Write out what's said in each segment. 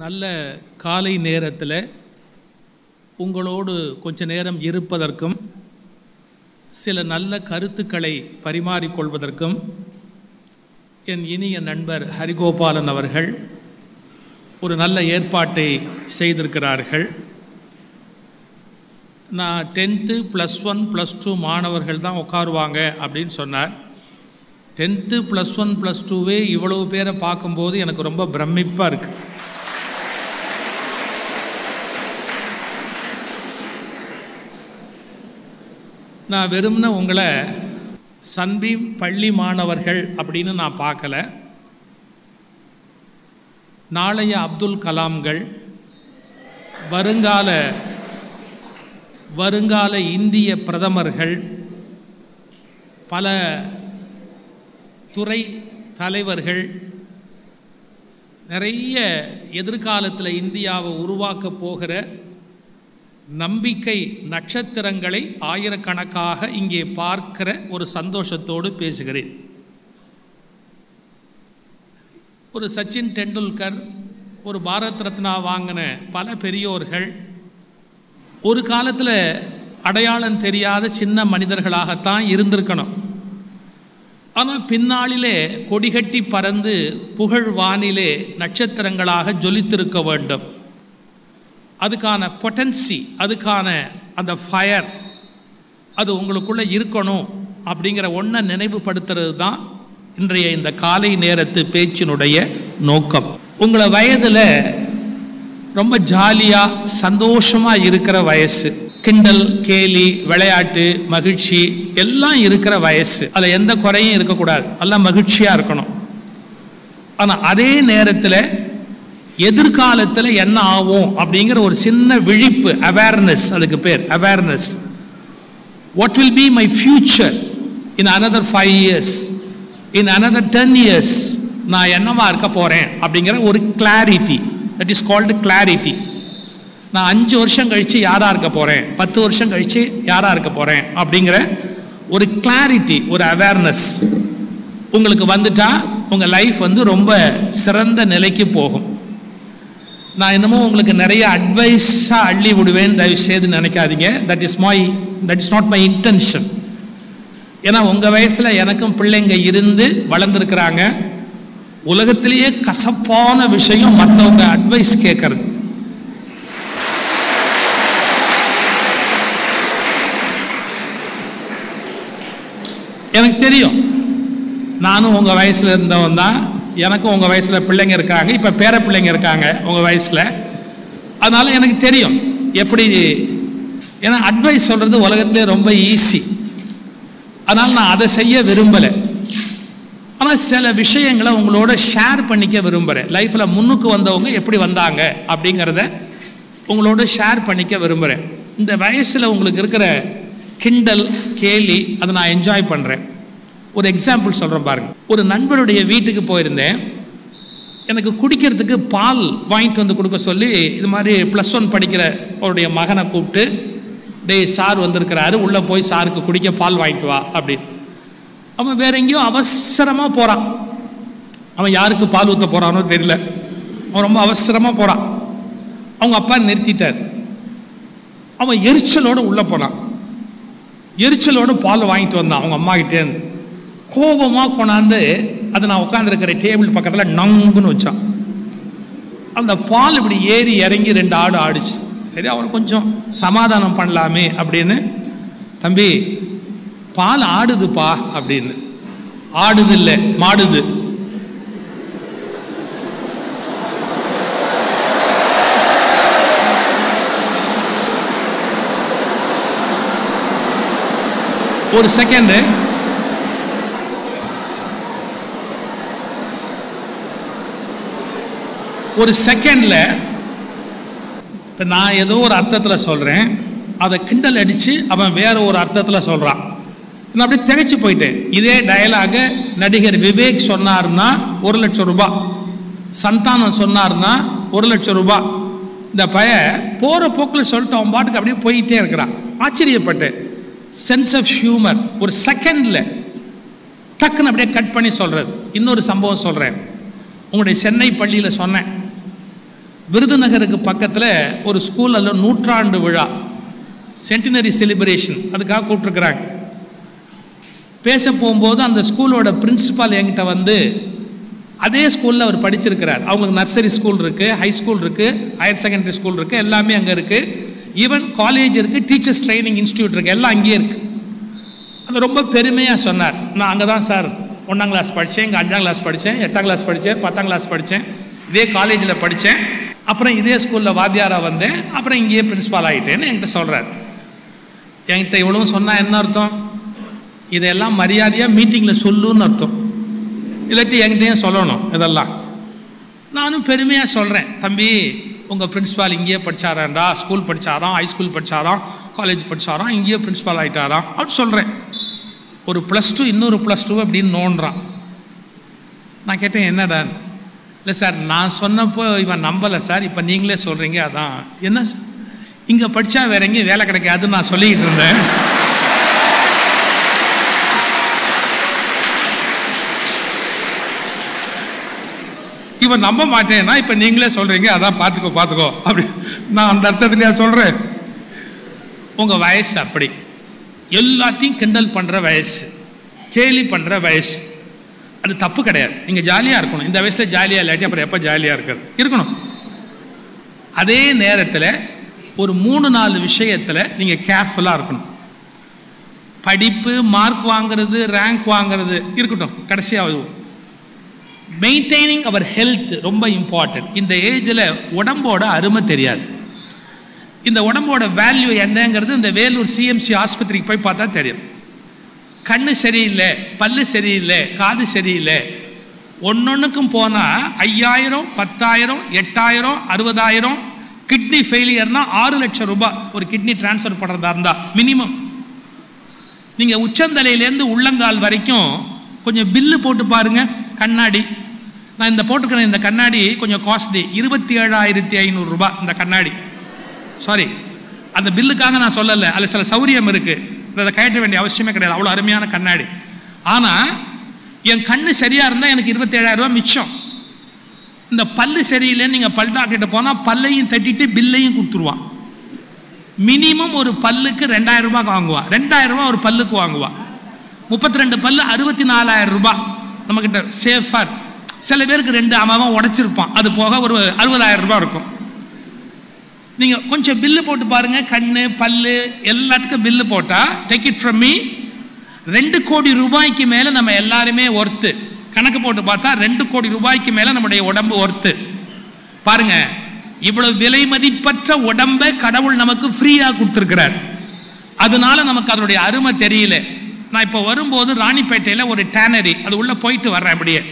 நல்ல காலை நேரத்தில் உங்களோடு கொஞ்ச நேரம் இருப்பதற்கும் சில நல்ல கருத்துக்களை பரிமாறிக்கொள்வதற்கும் என் இனிய நண்பர் ஹரிகோபாலன் அவர்கள் ஒரு நல்ல ஏற்பாட்டை செய்திருக்கிறார்கள். நான் 10th +1 +2 மாணவர்கள் தான் உட்காருவாங்க அப்படின்னு சொன்னார். 10th +1 +2வே இவ்வளவு பேரை பார்க்கும்போது எனக்கு ரொம்ப பிரமிப்பாக இருக்குது. நான் வெறும்னா உங்களை சன்பீம் பள்ளி மாணவர்கள் அப்படின்னு நான் பார்க்கல. நாளைய அப்துல் கலாம்கள், வருங்கால இந்திய பிரதமர்கள், பல துறை தலைவர்கள், நிறைய எதிர்காலத்தில் இந்தியாவை உருவாக்க போகிற நம்பிக்கை நட்சத்திரங்களை ஆயிரக்கணக்காக இங்கே பார்க்கிற ஒரு சந்தோஷத்தோடு பேசுகிறேன். ஒரு சச்சின் டெண்டுல்கர், ஒரு பாரத் ரத்னா வாங்கின பல பெரியோர்கள் ஒரு காலத்தில் அடையாளம் தெரியாத சின்ன மனிதர்களாகத்தான் இருந்திருக்கணும். ஆனால் பின்னாளிலே கொடிகட்டி பறந்து புகழ் வானிலே நட்சத்திரங்களாக ஜொலித்திருக்க வேண்டும். அதுக்கான பொட்டன்சி, அதுக்கான அந்த ஃபயர் அது உங்களுக்குள்ளே இருக்கணும் அப்படிங்கிற ஒன்றை நினைவுபடுத்துறது தான் இன்றைய இந்த காலை நேரத்து பேச்சினுடைய நோக்கம். உங்களை வயதில் ரொம்ப ஜாலியாக சந்தோஷமாக இருக்கிற வயசு, கிண்டல் கேலி விளையாட்டு மகிழ்ச்சி எல்லாம் இருக்கிற வயசு. அதில் எந்த குறையும் இருக்கக்கூடாது, எல்லாம் மகிழ்ச்சியாக இருக்கணும். ஆனால் அதே நேரத்தில் எதிர்காலத்தில் என்ன ஆகும் அப்படிங்கிற ஒரு சின்ன விழிப்பு, அவேர்னஸ், அதுக்கு பேர் awareness. What will be my future in another 5 years, in another 10 years நான் என்னவா இருக்க போகிறேன் அப்படிங்கிற ஒரு clarity, that is called clarity. நான் 5 வருஷம் கழித்து யாராக இருக்க போகிறேன், 10 வருஷம் கழித்து யாராக இருக்க போகிறேன் அப்படிங்கிற ஒரு கிளாரிட்டி, ஒரு அவேர்னஸ் உங்களுக்கு வந்துட்டா உங்கள் லைஃப் ரொம்ப சிறந்த நிலைக்கு போகும். நான் என்னமோ உங்களுக்கு நிறைய அட்வைஸாக அள்ளி விடுவேன், தயவு செய்து நினைக்காதீங்க. That is not my intention. ஏன்னா உங்கள் வயசில் எனக்கும் பிள்ளைங்க இருந்து வளர்ந்துருக்கிறாங்க. உலகத்திலேயே கசப்பான விஷயம் மற்றவங்க அட்வைஸ் கேட்கறது. எனக்கு தெரியும், நானும் உங்கள் வயசில் இருந்தவன் தான். எனக்கும் உங்கள் வயசில் பிள்ளைங்க இருக்காங்க, இப்போ பேர பிள்ளைங்க இருக்காங்க உங்கள் வயசில். அதனால் எனக்கு தெரியும் எப்படி. ஏன்னா அட்வைஸ் சொல்கிறது உலகத்திலே ரொம்ப ஈஸி. அதனால் நான் அதை செய்ய விரும்பலை. ஆனால் சில விஷயங்களை உங்களோட ஷேர் பண்ணிக்க விரும்புகிறேன். லைஃப்பில் முன்னுக்கு வந்தவங்க எப்படி வந்தாங்க அப்படிங்கிறத உங்களோட ஷேர் பண்ணிக்க விரும்புகிறேன். இந்த வயசில் உங்களுக்கு இருக்கிற கிண்டல் கேலி அதை நான் என்ஜாய் பண்ணுறேன். ஒரு எக்ஸாம்பிள் சொல்கிறேன் பாருங்கள். ஒரு நண்பருடைய வீட்டுக்கு போயிருந்தேன். எனக்கு குடிக்கிறதுக்கு பால் வாங்கிட்டு வந்து கொடுக்க சொல்லி இது மாதிரி +1 படிக்கிற அவருடைய மகனை கூப்பிட்டு, டேய் சார் வந்திருக்கிறாரு, உள்ளே போய் சாருக்கு குடிக்க பால் வாங்கிட்டு வா அப்படின்னு. அவன் வேற எங்கேயோ அவசரமாக போகிறான். அவன் யாருக்கு பால் ஊற்ற போகிறானோ தெரியல. அவன் ரொம்ப அவசரமாக போகிறான். அவங்க அப்பா நிறுத்திட்டார். அவன் எரிச்சலோடு உள்ளே போனான். எரிச்சலோடு பால் வாங்கிட்டு வந்தான் அவங்க அம்மா கிட்டேருந்து. கோபமாக கொண்டாந்து அதை நான் உட்காந்துருக்கிற டேபிள் பக்கத்தில் நங்குன்னு வச்சான். அந்த பால் இப்படி ஏறி இறங்கி 2 ஆடு ஆடிச்சு. சரி, அவன் கொஞ்சம் சமாதானம் பண்ணலாமே அப்படின்னு, தம்பி பால் ஆடுதுப்பா அப்படின்னு. ஆடுது இல்லை, மாடுது. ஒரு செகண்டு. ஒரு செகண்டில் இப்போ நான் ஏதோ ஒரு அர்த்தத்தில் சொல்கிறேன், அதை கிண்டல் அடித்து அவன் வேற ஒரு அர்த்தத்தில் சொல்கிறான். நான் அப்படியே திகைச்சு போயிட்டேன். இதே டயலாக நடிகர் விவேக் சொன்னார்னா 1 லட்சம் ரூபாய், சந்தானம் சொன்னார்னா 1 லட்சம் ரூபாய். இந்த போகிற போக்கில் சொல்லிட்டு அவன் பாட்டுக்கு அப்படியே போயிட்டே இருக்கிறான். ஆச்சரியப்பட்டேன். Sense of humour. ஒரு செகண்டில் டக்குன்னு அப்படியே கட் பண்ணி சொல்கிறது. இன்னொரு சம்பவம் சொல்கிறேன். உங்களுடைய சென்னை பள்ளியில் சொன்னேன், விருதுநகருக்கு பக்கத்தில் ஒரு ஸ்கூலில் 100ஆண்டு விழா, சென்டினரி செலிப்ரேஷன், அதுக்காக கூப்பிட்டுருக்குறாங்க. பேச போகும்போது அந்த ஸ்கூலோட பிரின்சிபால் என்கிட்ட வந்து, அதே ஸ்கூலில் அவர் படிச்சிருக்கிறார். அவங்களுக்கு நர்சரி ஸ்கூல் இருக்குது, ஹை ஸ்கூல் இருக்குது, ஹையர் செகண்டரி ஸ்கூல் இருக்குது, எல்லாமே அங்கே இருக்குது. ஈவன் காலேஜ் இருக்குது, டீச்சர்ஸ் ட்ரைனிங் இன்ஸ்டியூட் இருக்குது, எல்லாம் அங்கேயே இருக்குது. அது ரொம்ப பெருமையாக சொன்னார். நான் அங்கே தான் சார் 1ஆம் கிளாஸ் படித்தேன், இங்கே 5ஆம் கிளாஸ் படித்தேன், 8ஆம் கிளாஸ் படித்தேன், 10ஆம் கிளாஸ் படித்தேன், இதே காலேஜில் படித்தேன், அப்புறம் இதே ஸ்கூலில் வாத்தியாராக வந்தேன், அப்புறம் இங்கேயே பிரின்ஸிபால் ஆகிட்டேன்னு என்கிட்ட சொல்கிறார். என்கிட்ட இவ்வளோ சொன்னால் என்ன அர்த்தம்? இதெல்லாம் மரியாதையாக மீட்டிங்கில் சொல்லுன்னு அர்த்தம். இல்லாட்டி என்கிட்டையும் சொல்லணும் இதெல்லாம். நானும் பெருமையாக சொல்கிறேன், தம்பி உங்கள் பிரின்ஸிபால் இங்கேயே படித்தாராண்டா, ஸ்கூல் படித்தாராம், ஹை ஸ்கூல் படித்தாராம், காலேஜ் படித்தாராம், இங்கேயே பிரின்ஸிபால் ஆகிட்டாராம் அப்படின்னு சொல்கிறேன். ஒரு +2 இன்னொரு +2 அப்படின்னு நோண்டுறான். நான் கேட்டேன், என்னடா? இல்லை சார், நான் சொன்னப்போ இவன் நம்பலை சார், இப்போ நீங்களே சொல்கிறீங்க. அதான் என்ன, இங்கே படித்தா வேற எங்கேயும் வேலை கிடைக்காதுன்னு நான் சொல்லிக்கிட்டு இருந்தேன். இவன் நம்ப மாட்டேன்னா இப்போ நீங்களே சொல்கிறீங்க, அதான் பார்த்துக்கோ அப்படி. நான் அந்த அர்த்தத்துலையா சொல்கிறேன்? உங்கள் வயசு அப்படி, எல்லாத்தையும் கிண்டல் பண்ணுற வயசு, கேலி பண்ணுற வயசு. அது தப்பு கிடையாது. நீங்கள் ஜாலியாக இருக்கணும். இந்த வயசில் ஜாலியாக இல்லாட்டி அப்புறம் எப்போ ஜாலியாக இருக்கணும். அதே நேரத்தில் ஒரு 3-4 விஷயத்தில் நீங்கள் கேர்ஃபுல்லாக இருக்கணும். படிப்பு, மார்க் வாங்கிறது, ரேங்க் வாங்கிறது இருக்கட்டும், கடைசியாக மெயின்டைனிங் அவர் ஹெல்த் ரொம்ப இம்பார்ட்டன்ட். இந்த ஏஜில் உடம்போட அருமை தெரியாது. இந்த உடம்போட வேல்யூ என்னங்கிறது இந்த வேலூர் சிஎம்சி ஆஸ்பத்திரிக்கு போய் பார்த்தா தெரியும். கண்ணு சரியில்லை, பல்லு சரியில்லை, காது சரியில்லை, ஒன்னொன்றுக்கும் போனால் 5000, 10,000, 8,000, 60,000. கிட்னி ஃபெயிலியர்னா 6 லட்சம் ரூபாய் ஒரு கிட்னி டிரான்ஸ்ஃபர் பண்ணுறதா இருந்தால் மினிமம். நீங்கள் உச்சந்தலையிலேருந்து உள்ளங்கால் வரைக்கும் கொஞ்சம் பில்லு போட்டு பாருங்கள். கண்ணாடி, நான் இந்த போட்டுக்கிறேன், இந்த கண்ணாடி கொஞ்சம் காஸ்ட்லி, 27,500 ரூபாய் இந்த கண்ணாடி. சாரி, அந்த பில்லுக்காக நான் சொல்லலை, அதில் சில சௌரியம் இருக்குது, அதை கயற்ற வேண்டிய அவசியமே கிடையாது, அவ்வளோ அருமையான கண்ணாடி. ஆனால் என் கண்ணு சரியாக இருந்தால் எனக்கு 27,000 ரூபா மிச்சம். இந்த பல்லு சரியில்லைன்னு நீங்கள் பல் டாக்டர்கிட்ட போனால் பல்லையும் தட்டிட்டு பில்லையும் கொடுத்துருவான். மினிமம் ஒரு பல்லுக்கு 2,000 ரூபாய் வாங்குவான், 2,000 ரூபா ஒரு பல்லுக்கு வாங்குவான். 32 பல்லு 64,000 ரூபாய் நம்மக்கிட்ட சேஃபாக. சில பேருக்கு 2 அவன் உடைச்சிருப்பான், அது போக ஒரு 60,000 ரூபாய் இருக்கும். நீங்கள் கொஞ்சம் பில்லு போட்டு பாருங்கள், கண்ணு பல்லு எல்லாத்துக்கும் பில்லு போட்டால், டேக் இட் ஃப்ரம் மீ, 2 கோடி ரூபாய்க்கு மேலே நம்ம எல்லாருமே ஒர்த்து. கணக்கு போட்டு பார்த்தா 2 கோடி ரூபாய்க்கு மேலே நம்முடைய உடம்பு ஒர்த்து. பாருங்க, இவ்வளவு விலை மதிப்பற்ற உடம்பை கடவுள் நமக்கு ஃப்ரீயாக கொடுத்துருக்கிறார். அதனால நமக்கு அதனுடைய அருமை தெரியல. நான் இப்போ வரும்போது ராணிப்பேட்டையில் ஒரு டேனரி, அது உள்ளே போயிட்டு வர்றேன். அப்படியே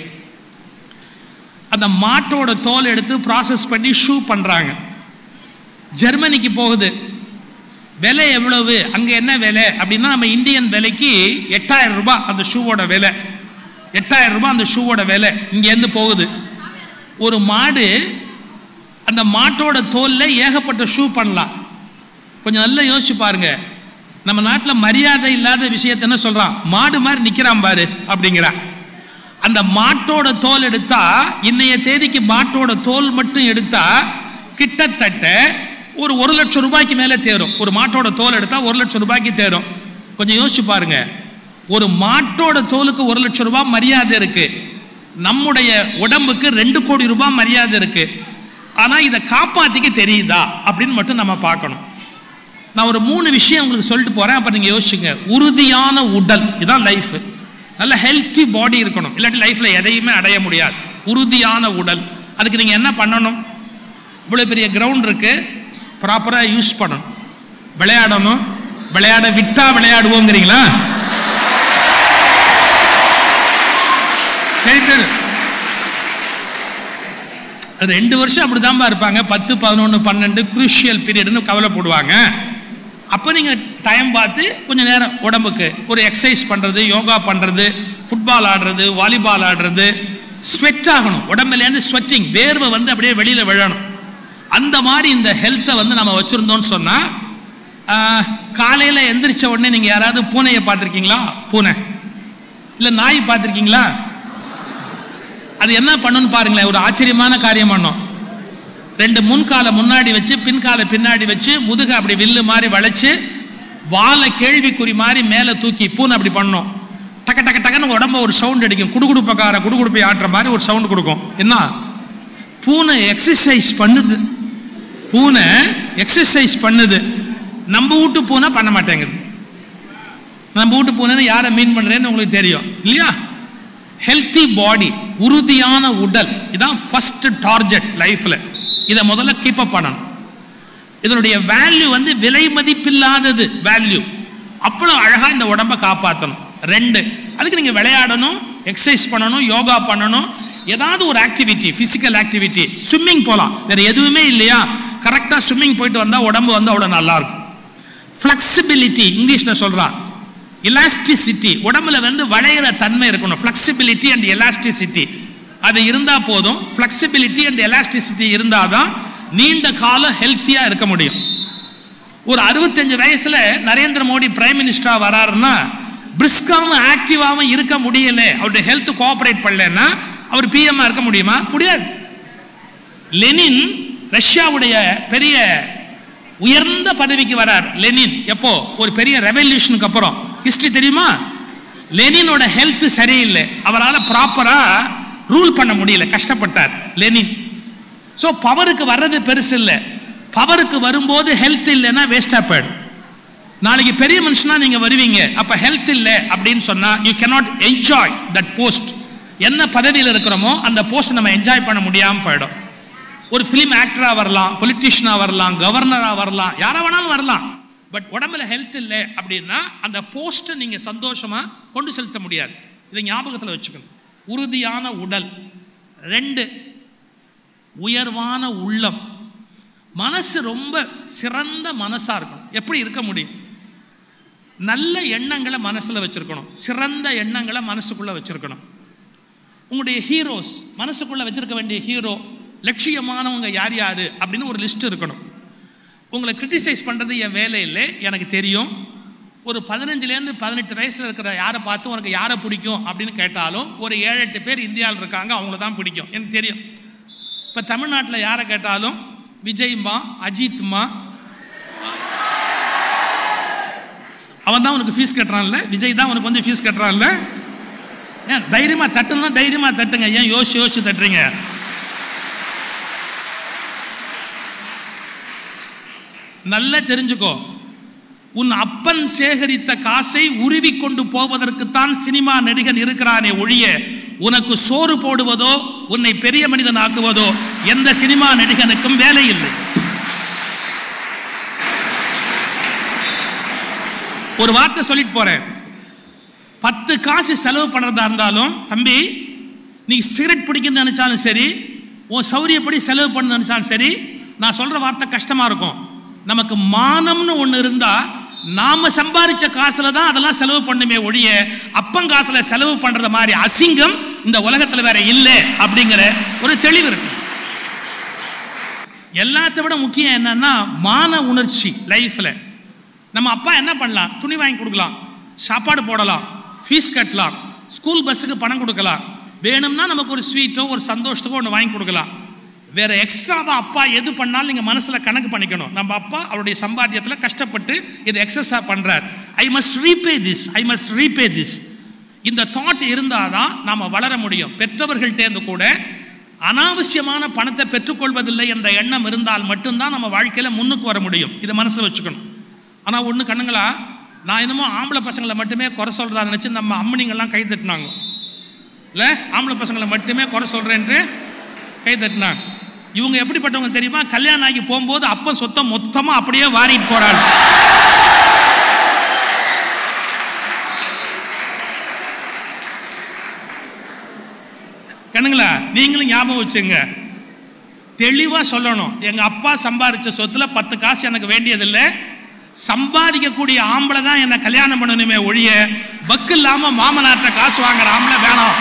அந்த மாட்டோட தோல் எடுத்து ப்ராசஸ் பண்ணி ஷூ பண்ணுறாங்க. ஜெர்மனிக்கு போகுது. விலை எவ்வளவு, அங்கே என்ன விலை அப்படின்னா, நம்ம இந்தியன் விலைக்கு 8,000 ரூபாய் அந்த ஷூவோட விலை. 8,000 ரூபாய் அந்த ஷூவோட விலை. இங்கேருந்து போகுது. ஒரு மாடு, அந்த மாட்டோட தோலில் ஏகப்பட்ட ஷூ பண்ணலாம். கொஞ்சம் நல்லா யோசிச்சு பாருங்க. நம்ம நாட்டில் மரியாதை இல்லாத விஷயத்த என்ன சொல்கிறான், மாடு மாதிரி நிற்கிறான் பாரு அப்படிங்கிறான். அந்த மாட்டோட தோல் எடுத்தா, இன்னைய தேதிக்கு மாட்டோட தோல் மட்டும் எடுத்தா கிட்டத்தட்ட ஒரு 1 லட்சம் ரூபாய்க்கு மேலே தேரும். ஒரு மாட்டோட தோல் எடுத்தால் 1 லட்சம் ரூபாய்க்கு தேரும். கொஞ்சம் யோசிச்சு பாருங்க. ஒரு மாட்டோட தோலுக்கு 1 லட்சம் ரூபாய் மரியாதை இருக்கு. நம்முடைய உடம்புக்கு 2 கோடி ரூபாய் மரியாதை இருக்கு. ஆனால் இதை காப்பாற்றிக்க தெரியுதா அப்படின்னு மட்டும் நம்ம பார்க்கணும். நான் ஒரு 3 விஷயம் உங்களுக்கு சொல்லிட்டு போகிறேன், அப்போ நீங்கள் யோசிச்சுங்க. உறுதியான உடல், இதுதான் லைஃப். நல்ல ஹெல்த்தி பாடி இருக்கணும், இல்லாட்டி லைஃப்பில் எதையுமே அடைய முடியாது. உறுதியான உடல், அதுக்கு நீங்கள் என்ன பண்ணணும்? இவ்வளோ பெரிய கிரவுண்ட் இருக்குது, ப்ராப்பராக யூஸ் பண்ணணும், விளையாடணும். விளையாட விட்டா விளையாடுவோங்கிறீங்களா? அது 2 வருஷம் அப்படி தான்பா இருப்பாங்க. 10, 11, 12 குரூஷியல் பீரியட்னு கவலைப்படுவாங்க. அப்போ நீங்கள் டைம் பார்த்து கொஞ்சம் நேரம் உடம்புக்கு ஒரு எக்ஸசைஸ் பண்ணுறது, யோகா பண்ணுறது, ஃபுட்பால் ஆடுறது, வாலிபால் ஆடுறது. ஸ்வெட் ஆகணும், உடம்புலேருந்து ஸ்வெட்டிங், வேர்வை வந்து அப்படியே வெளியில் விழணும். அந்த மாதிரி இந்த ஹெல்த்தை வந்து நம்ம வச்சுருந்தோன்னு சொன்னால், காலையில் எந்திரிச்ச உடனே நீங்கள் யாராவது பூனையை பார்த்துருக்கீங்களா? பூனை இல்லை நாய் பார்த்துருக்கீங்களா? அது என்ன பண்ணுன்னு பாருங்களேன். ஒரு ஆச்சரியமான காரியம் பண்ணும். 2 முன்காலை முன்னாடி வச்சு பின்காலை பின்னாடி வச்சு முதுக அப்படி வில்லு மாதிரி வளைச்சு வாழை கேள்விக்குறி மாதிரி மேலே தூக்கி பூனை அப்படி பண்ணோம். டக்க டக்க டக்குன்னு உடம்ப ஒரு சவுண்ட் அடிக்கும். குடுகுடுப்பை ஆட்டுற மாதிரி ஒரு சவுண்ட் கொடுக்கும். என்ன? பூனை எக்ஸசைஸ் பண்ணுது. பூனை எக்ஸசைஸ் பண்ணுது. நம்ம வீட்டு பூனை பண்ண மாட்டேங்குது. நம்ம வீட்டு பூனைன்னு யாரை மீன் பண்ணுறேன்னு உங்களுக்கு தெரியும் இல்லையா? ஹெல்த்தி பாடி, உறுதியான உடல், இதான் ஃபர்ஸ்ட் டார்கெட் லைஃப்ல. இதை முதல்ல கீப் அப் பண்ணணும். இதனுடைய வேல்யூ வந்து விலை மதிப்பில்லாதது வேல்யூ. அவ்வளோ அழகாக இந்த உடம்பை காப்பாற்றணும். 2, அதுக்கு நீங்கள் விளையாடணும், எக்ஸசைஸ் பண்ணணும், யோகா பண்ணணும், ஏதாவது ஒரு ஆக்டிவிட்டி, ஃபிசிக்கல் ஆக்டிவிட்டி. ஸ்விம்மிங் போகலாம், வேறு எதுவுமே இல்லையா? கரெக்டாக ஸ்விம்மிங் போயிட்டு வந்தால் உடம்பு வந்து அவ்வளோ நல்லாயிருக்கும். ஃப்ளெக்சிபிலிட்டி இங்கிலீஷில் சொல்கிறான். எலாஸ்டிசிட்டி, உடம்புல வந்து வளையிற தன்மை இருக்கணும். ஃப்ளெக்சிபிலிட்டி அண்ட் எலாஸ்டிசிட்டி அது இருந்தால் போதும். ஃப்ளெக்சிபிலிட்டி அண்ட் எலாஸ்டிசிட்டி இருந்தால் தான் நீண்ட காலம் ஹெல்த்தியாக இருக்க முடியும். ஒரு 65 வயசுல நரேந்திர மோடி பிரைம் மினிஸ்டரா வராருன்னா பிரிஸ்காவும் ஆக்டிவாகவும் இருக்க முடியல, அவருடைய ஹெல்த் கோஆபரேட் பண்ணலன்னா அவர் பிஎம்ஆ இருக்க முடியுமா? முடியாது. லெனின் ரஷ்யாவுடைய பெரிய உயர்ந்த பதவிக்கு வரார். லெனின் எப்போ? ஒரு பெரிய ரெவல்யூஷனுக்கு அப்புறம். ஹிஸ்டரி தெரியுமா? லெனினோட ஹெல்த் சரியில்லை, அவரால் ப்ராப்பரா ரூல் பண்ண முடியல, கஷ்டப்பட்டார் லெனின். ஸோ பவருக்கு வர்றது பெருசு இல்லை, பவருக்கு வரும்போது ஹெல்த் இல்லைன்னா வேஸ்டா போயிடும். நாளைக்கு பெரிய மனுஷனா நீங்க வருவீங்க, அப்ப ஹெல்த் இல்லை அப்படின்னு சொன்னா you cannot enjoy that post. என்ன பதவியில் இருக்கிறோமோ அந்த போஸ்ட் நம்ம என்ஜாய் பண்ண முடியாமல் போயிடும். ஒரு ஃபிலிம் ஆக்டரா வரலாம், பொலிட்டிஷியனா வரலாம், கவர்னரா வரலாம், யாரா வேணாலும் வரலாம். பட் உடம்புல ஹெல்த் இல்லை அப்படின்னா அந்த போஸ்ட் நீங்க சந்தோஷமா கொண்டு செலுத்த முடியாது. இதை ஞாபகத்தில் வச்சுக்கணும். உறுதியான உடல். 2, உயர்வான உள்ளம். மனசு ரொம்ப சிறந்த மனசா இருக்கணும். எப்படி இருக்க முடியும்? நல்ல எண்ணங்களை மனசுல வச்சிருக்கணும், சிறந்த எண்ணங்களை மனசுக்குள்ள வச்சிருக்கணும். உங்களுடைய ஹீரோஸ், மனசுக்குள்ள வச்சிருக்க வேண்டிய ஹீரோ, லட்சியமானவங்க யார் யாரு அப்படின்னு ஒரு லிஸ்ட் இருக்கணும். உங்களை கிரிட்டிசைஸ் பண்ணுறது என் வேலை இல்லை, எனக்கு தெரியும். ஒரு 15லேருந்து 18 வயசில் இருக்கிற யாரை பார்த்து உனக்கு யாரை பிடிக்கும் அப்படின்னு கேட்டாலும் ஒரு 7-8 பேர் இந்தியாவில் இருக்காங்க, அவங்கள தான் பிடிக்கும், எனக்கு தெரியும். இப்போ தமிழ்நாட்டில் யாரை கேட்டாலும் விஜய்மா, அஜித்மா, அவன் தான் உனக்கு ஃபீஸ் கட்டுறான்ல, விஜய் தான் உனக்கு வந்து ஃபீஸ் கட்டுறான்ல. ஏன் தைரியமாக தட்டுனா தைரியமாக தட்டுங்க, ஏன் யோசிச்சு தட்டுறீங்க? நல்லா தெரிஞ்சுக்கோ, உன் அப்பன் சேகரித்த காசை உருவி கொண்டு போவதற்குத்தான் சினிமா நடிகன் இருக்கிறானே ஒழிய உனக்கு சோறு போடுவதோ உன்னை பெரிய மனிதன் ஆக்குவதோ எந்த சினிமா நடிகனுக்கும் வேலை இல்லை. ஒரு வார்த்தை சொல்லிட்டு போறேன். 10 காசு செலவு பண்றதா இருந்தாலும் தம்பி, நீ சிகரெட் பிடிக்கணும்னு நினைச்சாலும் சரி, உன் சௌரியப்படி செலவு பண்ண நினைச்சாலும் சரி, நான் சொல்ற வார்த்தை கஷ்டமா இருக்கும். நமக்கு மானம்னு ஒன்று இருந்தா நாம சம்பாதிச்ச காசுல தான் அதெல்லாம் செலவு பண்ணுமே ஒழிய அப்பன் காசுல செலவு பண்றத மாதிரி அசிங்கம் இந்த உலகத்துல வேற இல்லை அப்படிங்கிற ஒரு தெளிவு இருக்கு. எல்லாத்தை விட முக்கியம் என்னன்னா மான உணர்ச்சி. லைஃப்ல நம்ம அப்பா என்ன பண்ணலாம்? துணி வாங்கி கொடுக்கலாம், சாப்பாடு போடலாம், ஃபீஸ் கட்டலாம், ஸ்கூல் பஸ்ஸுக்கு பணம் கொடுக்கலாம், வேணும்னா நமக்கு ஒரு ஸ்வீட்டோ ஒரு சந்தோஷத்துக்கோ ஒன்று வாங்கி கொடுக்கலாம். வேற எக்ஸ்ட்ராவா அப்பா எது பண்ணாலும் நீங்க மனசுல கணக்கு பண்ணிக்கணும். நம்ம அப்பா அவருடைய சம்பாத்தியத்தில் கஷ்டப்பட்டு இது எக்ஸஸா பண்றார். I must repay this, I must repay this. இந்த தாட் இருந்தாதான் நாம வளர முடியும். பெற்றவர்கள்ட்டேருந்து கூட அனாவசியமான பணத்தை பெற்றுக்கொள்வதில்லை என்ற எண்ணம் இருந்தால் மட்டும்தான் நம்ம வாழ்க்கையில முன்னுக்கு வர முடியும். இதை மனசுல வச்சுக்கணும். ஆனா ஒண்ணு கண்ணுங்களா, நான் என்னமோ ஆம்பளை பசங்களை மட்டுமே குறை சொல்றதா நினைச்சு நம்ம அம்மனிங்கெல்லாம் கை தட்டினாங்க இல்ல, ஆம்பளை பசங்களை மட்டுமே குறை சொல்றேன்னு கை தட்டினாங்க. இவங்க எப்படிப்பட்டவங்க தெரியுமா? கல்யாணம் ஆகி போகும்போது அப்ப சொத்தை மொத்தமா அப்படியே வாரிட்டு போறாங்க. கண்ணுங்களா, நீங்களும் ஞாபகம் வச்சுங்க, தெளிவா சொல்லணும். எங்க அப்பா சம்பாதிச்ச சொத்துல 10 காசு எனக்கு வேண்டியதில்லை, சம்பாதிக்கக்கூடிய ஆம்பளை தான் என்ன கல்யாணம் பண்ணணுமே ஒழிய பக்கு இல்லாம மாமனாட்ட காசு வாங்குற ஆம்பளை வேணாம்.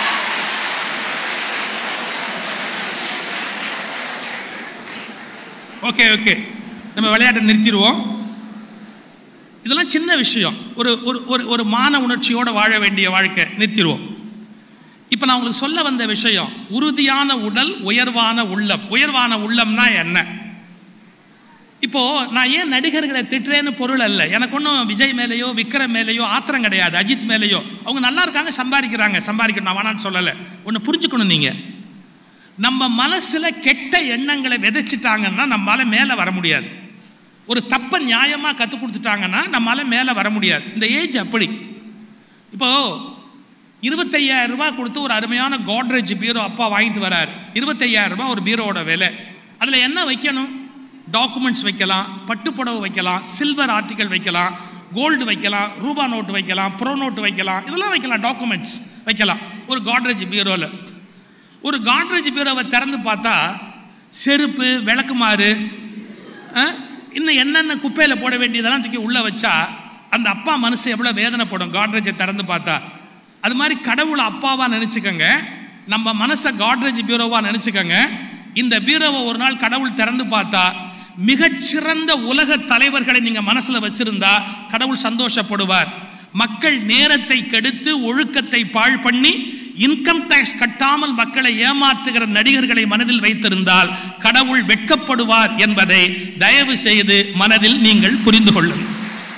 ஓகே ஓகே, நம்ம விளையாட்டை நிறுத்திடுவோம். இதெல்லாம் சின்ன விஷயம். ஒரு ஒரு ஒரு மான உணர்ச்சியோட வாழ வேண்டிய வாழ்க்கை நிறுத்திடுவோம். இப்போ நான் உங்களுக்கு சொல்ல வந்த விஷயம், உறுதியான உடல், உயர்வான உள்ளம். உயர்வான உள்ளம்னா என்ன? இப்போ நான் ஏன் நடிகர்களை திட்டுறேன்னு பொருள் அல்ல. எனக்கு ஒன்றும் விஜய் மேலேயோ விக்ரம் மேலேயோ ஆத்திரம் கிடையாது, அஜித் மேலேயோ. அவங்க நல்லா இருக்காங்க, சம்பாதிக்கிறாங்க, சம்பாதிக்கணும், நான் வேணான்னு சொல்லலை. ஒன்று புரிஞ்சுக்கணும், நீங்கள் நம்ம மனசில் கெட்ட எண்ணங்களை விதைச்சிட்டாங்கன்னா நம்மளால மேலே வர முடியாது. ஒரு தப்பை நியாயமாக கற்றுக் கொடுத்துட்டாங்கன்னா நம்மளால மேலே வர முடியாது. இந்த ஏஜ் அப்படி. இப்போது 25,000 ரூபாய் கொடுத்து ஒரு அருமையான கோட்ரேஜ் பீரோ அப்பா வாங்கிட்டு வராரு. 25,000 ரூபாய் ஒரு பீரோவோட விலை. அதில் என்ன வைக்கணும்? டாக்குமெண்ட்ஸ் வைக்கலாம், பட்டுப்புடவை வைக்கலாம், சில்வர் ஆர்டிக்கல் வைக்கலாம், கோல்டு வைக்கலாம், ரூபா நோட்டு வைக்கலாம், ப்ரோ நோட்டு வைக்கலாம், இதெல்லாம் வைக்கலாம், டாக்குமெண்ட்ஸ் வைக்கலாம் ஒரு கோட்ரேஜ் பீரோவில். ஒரு கோட்ரேஜ் பீரோவை திறந்து பார்த்தா செருப்பு, விளக்குமாறு, இன்னும் என்னென்ன குப்பையில் போட வேண்டியதெல்லாம் தூக்கி உள்ளே வச்சா அந்த அப்பா மனசு எவ்வளோ வேதனைப்படும் கோட்ரேஜை திறந்து பார்த்தா. அது மாதிரி கடவுளை அப்பாவாக நினச்சிக்கோங்க, நம்ம மனசை கோட்ரேஜ் பீரோவாக நினச்சிக்கோங்க. இந்த பீரோவை ஒரு நாள் கடவுள் திறந்து பார்த்தா மிகச்சிறந்த உலக தலைவர்களை நீங்கள் மனசில் வச்சிருந்தா கடவுள் சந்தோஷப்படுவார். மக்கள் நேரத்தை கெடுத்து ஒழுக்கத்தை பாழ் பண்ணி இன்கம் டாக்ஸ் கட்டாமல் மக்களை ஏமாற்றுகிற நடிகர்களை மனதில் வைத்திருந்தால் கடவுள் வெட்கப்படுவார் என்பதை தயவு செய்து மனதில் நீங்கள் புரிந்து கொள்ளுங்கள்.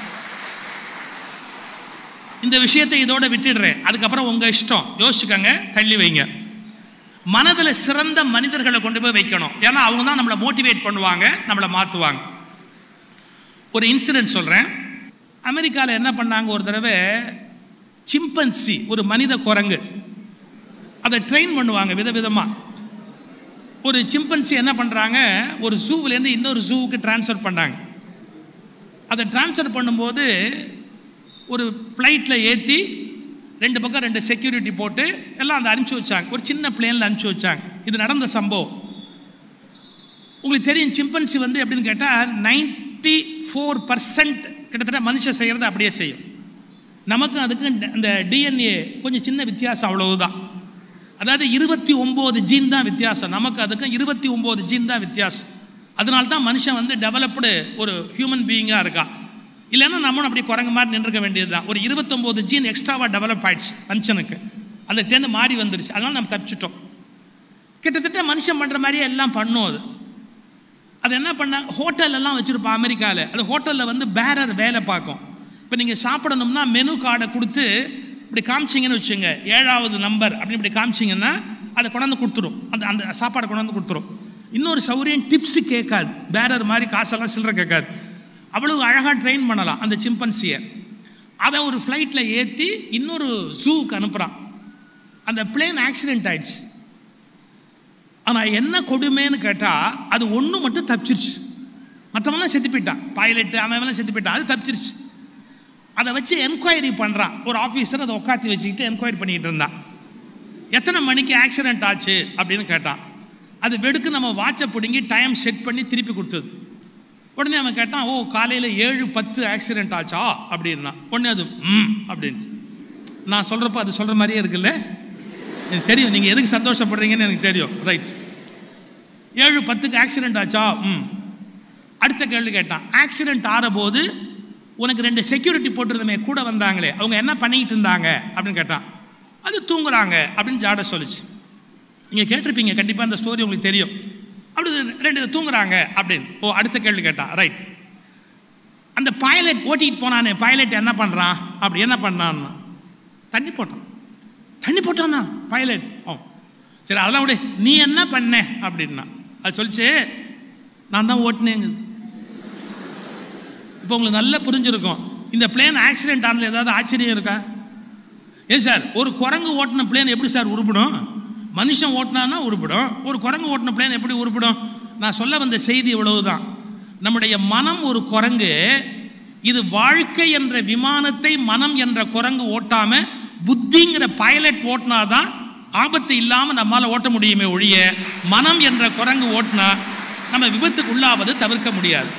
இந்த விஷயத்தை இதோட விட்டுடுறேன், அதுக்கப்புறம் உங்கள் இஷ்டம், யோசிச்சுக்கோங்க, தள்ளி வைங்க. மனதில் சிறந்த மனிதர்களை கொண்டு போய் வைக்கணும். ஏன்னா அவங்க தான் நம்மளை மோட்டிவேட் பண்ணுவாங்க, நம்மளை மாற்றுவாங்க. ஒரு இன்சிடென்ட் சொல்கிறேன். அமெரிக்காவில் என்ன பண்ணாங்க, ஒரு தடவை சிம்பன்சி, ஒரு மனித குரங்கு, அதை ட்ரெயின் பண்ணுவாங்க விதவிதமாக. ஒரு சிம்பன்சி என்ன பண்ணுறாங்க, ஒரு ஜூவிலேருந்து இன்னொரு ஜூவுக்கு டிரான்ஸ்ஃபர் பண்ணாங்க. அதை டிரான்ஸ்ஃபர் பண்ணும்போது ஒரு ஃப்ளைட்டில் ஏற்றி 2 பக்கம் 2 செக்யூரிட்டி போட்டு எல்லாம் அதை அனுப்பிச்சி வச்சாங்க. ஒரு சின்ன பிளேனில் அனுப்பிச்சி வச்சாங்க. இது நடந்த சம்பவம். உங்களுக்கு தெரியும், சிம்பன்சி வந்து எப்படின்னு கேட்டால் 94% கிட்டத்தட்ட மனுஷன் செய்கிறது அப்படியே செய்யும். நமக்கும் அதுக்கு அந்த டிஎன்ஏ கொஞ்சம் சின்ன வித்தியாசம், அவ்வளவுதான். அதாவது 29 ஜீன் தான் வித்தியாசம், நமக்கு அதுக்கும் 29 ஜீன் தான் வித்தியாசம். அதனால தான் மனுஷன் வந்து டெவலப்டு ஒரு ஹியூமன் பீயிங்காக இருக்கான். இல்லைன்னா நம்மளும் அப்படி குரங்கு மாதிரி நின்றுக்க வேண்டியது தான். ஒரு 29 ஜீன் எக்ஸ்ட்ராவாக டெவலப் ஆகிடுச்சு மனுஷனுக்கு, அதுலேருந்து மாறி வந்துருச்சு. அதனால் நம்ம தப்பிச்சிட்டோம். கிட்டத்தட்ட மனுஷன் பண்ணுற மாதிரியே எல்லாம் பண்ணும். அது என்ன பண்ண, ஹோட்டலெல்லாம் வச்சுருப்பான் அமெரிக்காவில். அது ஹோட்டலில் வந்து பேரர் வேலை பார்க்கும். இப்போ நீங்கள் சாப்பிடணும்னா மெனு கார்டை கொடுத்து இப்படி காமிச்சிங்கன்னு வச்சுங்க, 7வது நம்பர் அப்படின்னு இப்படி காமிச்சிங்கன்னா அதை கொண்டாந்து கொடுத்துரும், அந்த அந்த சாப்பாடை கொண்டாந்து கொடுத்துரும். இன்னொரு சௌரியம், டிப்ஸு கேட்காது, பேரர் மாதிரி காசெல்லாம் சில்லறை கேட்காது. அவ்வளவு அழகாக ட்ரெயின் பண்ணலாம் அந்த சிம்பன்சியை. அதை ஒரு ஃப்ளைட்டில் ஏற்றி இன்னொரு ஜூவுக்கு அனுப்புகிறான். அந்த பிளேன் ஆக்சிடென்ட் ஆயிடுச்சு. ஆனால் என்ன கொடுமைன்னு கேட்டால் அது ஒன்று மட்டும் தப்பிச்சிருச்சு, மற்றவெல்லாம் செத்து போயிட்டான். பைலட்டு அவன் செத்து போயிட்டான், அது தப்பிச்சிருச்சு. அதை வச்சு என்கொயரி பண்ணுறான் ஒரு ஆஃபீஸர். அதை உட்காந்து வச்சுக்கிட்டு என்கொயரி பண்ணிக்கிட்டு இருந்தான். எத்தனை மணிக்கு ஆக்சிடென்ட் ஆச்சு அப்படின்னு கேட்டான். அது வெடுக்கு நம்ம வாட்சை பிடுங்கி டைம் செட் பண்ணி திருப்பி கொடுத்தது. உடனே அவன் கேட்டான், ஓ காலையில் 7:10 ஆக்சிடென்ட் ஆச்சா அப்படின்னா. உடனே அது அப்படின்ச்சு. நான் சொல்கிறப்ப அது சொல்கிற மாதிரியே இருக்குல்ல, எனக்கு தெரியும் நீங்கள் எதுக்கு சந்தோஷப்படுறீங்கன்னு எனக்கு தெரியும். ரைட், 7:10 ஆக்சிடென்ட் ஆச்சா? அடுத்த கேள்வி கேட்டான், ஆக்சிடென்ட் ஆகிறபோது உனக்கு 2 செக்யூரிட்டி போட்டிருந்தமே கூட வந்தாங்களே, அவங்க என்ன பண்ணிக்கிட்டு இருந்தாங்க அப்படின்னு கேட்டான். அது தூங்குறாங்க அப்படின்னு ஜாட சொல்லிச்சு. நீங்கள் கேட்டிருப்பீங்க கண்டிப்பாக, அந்த ஸ்டோரி உங்களுக்கு தெரியும். அப்படி 2 தூங்குறாங்க அப்படின்னு. ஓ அடுத்த கேள்வி கேட்டான். ரைட், அந்த பைலட் ஓட்டிகிட்டு போனானே, பைலட் என்ன பண்ணுறான்? அப்படி என்ன பண்ணான்னா, தண்ணி போட்டான். தண்ணி போட்டானா பைலட்? ஓ சரி, அதெல்லாம் விட, நீ என்ன பண்ண அப்படின்னா. அது சொல்லிச்சு, நான் தான் ஓட்டினேங்க. இப்போ உங்களுக்கு நல்லா புரிஞ்சிருக்கும், இந்த பிளேன் ஆக்சிடென்ட் ஆனதில் ஏதாவது ஆச்சரியம் இருக்கா? ஏன் சார், ஒரு குரங்கு ஓட்டின பிளேன் எப்படி சார் உருப்பிடும்? மனுஷன் ஓட்டினான்னா உருப்பிடும், ஒரு குரங்கு ஓட்டின பிளேன் எப்படி உருப்பிடும்? நான் சொல்ல வந்த செய்தி இவ்வளவுதான். நம்முடைய மனம் ஒரு குரங்கு. இது வாழ்க்கை என்ற விமானத்தை மனம் என்ற குரங்கு ஓட்டாம புத்திங்கிற பைலட் ஓட்டினாதான் ஆபத்து இல்லாமல் நம்மால் ஓட்ட முடியுமே ஒழிய, மனம் என்ற குரங்கு ஓட்டினா நம்ம விபத்துக்கு உள்ளாவது தவிர்க்க முடியாது.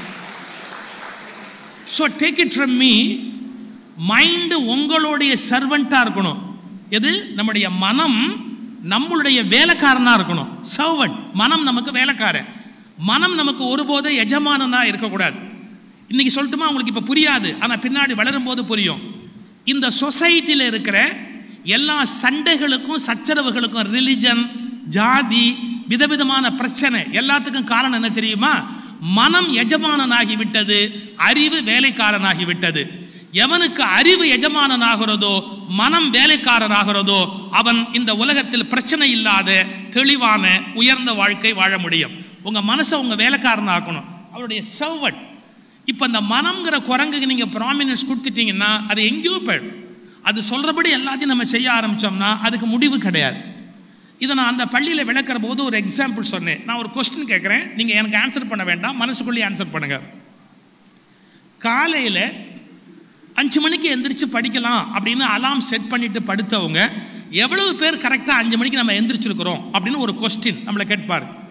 So take it from me, mind உங்களுடைய சர்வெண்ட்டாக இருக்கணும். எது? நம்முடைய மனம் நம்மளுடைய வேலைக்காரனாக இருக்கணும். சர்வெண்ட். மனம் நமக்கு வேலைக்காரன். மனம் நமக்கு ஒருபோது எஜமானனாக இருக்கக்கூடாது. இன்றைக்கி சொல்லட்டுமா உங்களுக்கு இப்போ புரியாது, ஆனால் பின்னாடி வளரும் போது புரியும். இந்த சொசைட்டியில் இருக்கிற எல்லா சண்டைகளுக்கும் சச்சரவுகளுக்கும் ரிலிஜன், ஜாதி, விதவிதமான பிரச்சனை எல்லாத்துக்கும் காரணம் என்ன தெரியுமா? மனம் எஜமானனாகி விட்டது, அறிவு வேலைக்காரனாகி விட்டது. எவனுக்கு அறிவு எஜமானனாகிறதோ, மனம் வேலைக்காரனாகிறதோ, அவன் இந்த உலகத்தில் பிரச்சனை இல்லாத தெளிவான உயர்ந்த வாழ்க்கை வாழ முடியும். உங்க மனசை உங்க வேலைக்காரனாக்கணும், அவருடைய சர்வன்ட். இப்போ இந்த மனம்ங்கிற குரங்குக்கு நீங்கள் ப்ராமினன்ஸ் கொடுத்துட்டீங்கன்னா அது எங்கேயோ போயிடும். அது சொல்கிறபடி எல்லாத்தையும் நம்ம செய்ய ஆரம்பித்தோம்னா அதுக்கு முடிவு கிடையாது. இதை நான் அந்த பள்ளியில் விளக்குற போது ஒரு எக்ஸாம்பிள் சொன்னேன். நான் ஒரு கொஸ்டின் கேட்குறேன், நீங்கள் எனக்கு ஆன்சர் பண்ண வேண்டாம், மனசுக்குள்ளேயே ஆன்சர் பண்ணுங்கள். காலையில் 5 மணிக்கு எந்திரிச்சு படிக்கலாம் அப்படின்னு அலாம் செட் பண்ணிட்டு படுத்தவங்க எவ்வளவு பேர் கரெக்டாக 5 மணிக்கு நம்ம எந்திரிச்சிருக்கிறோம் அப்படின்னு ஒரு கொஸ்டின் நம்மளை கேட்பார்.